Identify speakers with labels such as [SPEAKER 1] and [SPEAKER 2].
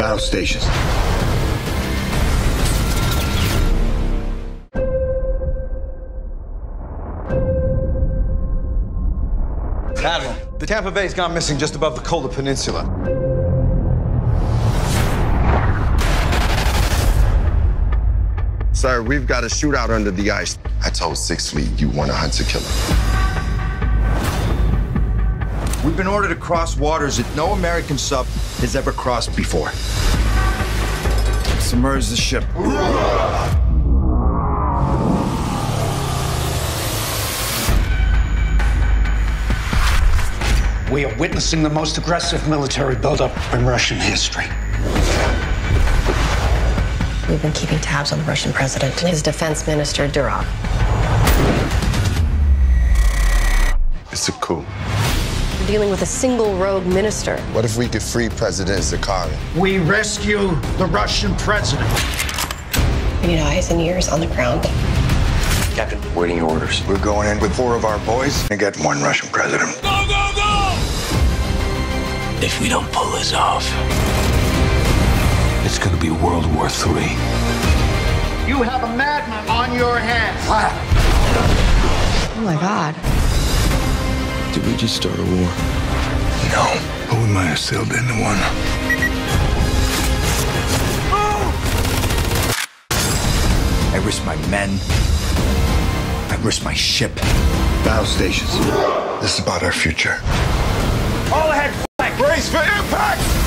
[SPEAKER 1] Battle stations.
[SPEAKER 2] Admiral, the Tampa Bay's gone missing just above the Kola Peninsula.
[SPEAKER 3] Sir, we've got a shootout under the ice.
[SPEAKER 4] I told Sixth Fleet you want a hunter killer.
[SPEAKER 1] We've been ordered to cross waters that no American sub has ever crossed before. Submerge the ship.
[SPEAKER 5] We are witnessing the most aggressive military buildup in Russian history.
[SPEAKER 6] We've been keeping tabs on the Russian president and his defense minister, Durov.
[SPEAKER 4] It's a coup.
[SPEAKER 6] We're dealing with a single rogue minister.
[SPEAKER 4] What if we could free President Zakharya?
[SPEAKER 5] We rescue the Russian president.
[SPEAKER 6] We need eyes and ears on the ground.
[SPEAKER 7] Captain, waiting your orders.
[SPEAKER 8] We're going in with 4 of our boys and get 1 Russian president.
[SPEAKER 7] Go, go, go! If we don't pull this off, it's gonna be World War III.
[SPEAKER 5] You have a madman on your hands.
[SPEAKER 6] Oh my God.
[SPEAKER 4] Did we just start a war?
[SPEAKER 8] No, but we might have sailed into one.
[SPEAKER 1] I risk my men. I risk my ship.
[SPEAKER 3] Battle stations.
[SPEAKER 8] This is about our future.
[SPEAKER 5] All ahead, flank.
[SPEAKER 3] Brace for impact!